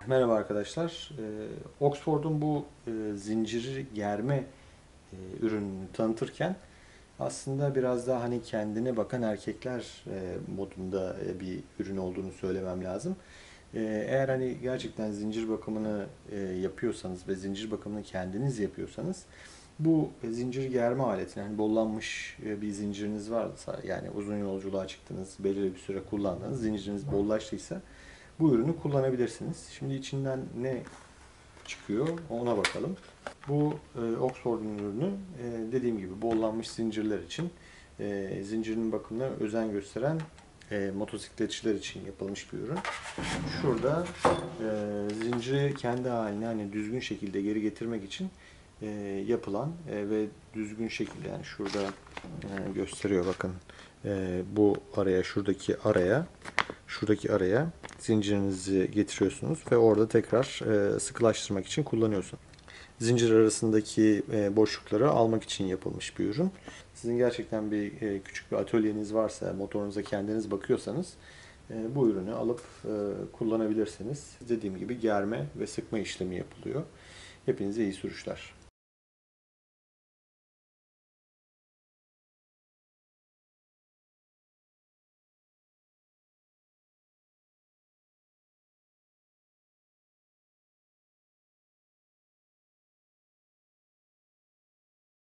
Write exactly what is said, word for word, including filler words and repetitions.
Merhaba arkadaşlar. Ee, Oxford'un bu e, zinciri germe e, ürününü tanıtırken aslında biraz daha hani kendine bakan erkekler e, modunda e, bir ürün olduğunu söylemem lazım. E, eğer hani gerçekten zincir bakımını e, yapıyorsanız ve zincir bakımını kendiniz yapıyorsanız bu zincir germe aletini hani bollanmış e, bir zinciriniz varsa yani uzun yolculuğa çıktınız, belirli bir süre kullandınız, zinciriniz bollaştıysa bu ürünü kullanabilirsiniz. Şimdi içinden ne çıkıyor ona bakalım. Bu e, Oxford'un ürünü e, dediğim gibi bollanmış zincirler için e, zincirinin bakımına özen gösteren e, motosikletçiler için yapılmış bir ürün. Şurada e, zinciri kendi haline hani düzgün şekilde geri getirmek için e, yapılan e, ve düzgün şekilde yani şurada e, gösteriyor bakın. E, bu araya şuradaki araya şuradaki araya zincirinizi getiriyorsunuz ve orada tekrar e, sıkılaştırmak için kullanıyorsunuz. Zincir arasındaki e, boşlukları almak için yapılmış bir ürün. Sizin gerçekten bir e, küçük bir atölyeniz varsa, motorunuza kendiniz bakıyorsanız e, bu ürünü alıp e, kullanabilirsiniz. Dediğim gibi germe ve sıkma işlemi yapılıyor. Hepinize iyi sürüşler.